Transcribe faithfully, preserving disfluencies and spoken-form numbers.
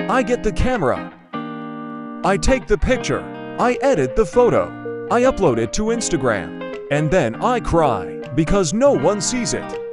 I get the camera. I take the picture. I edit the photo. I upload it to Instagram. And then I cry because no one sees it.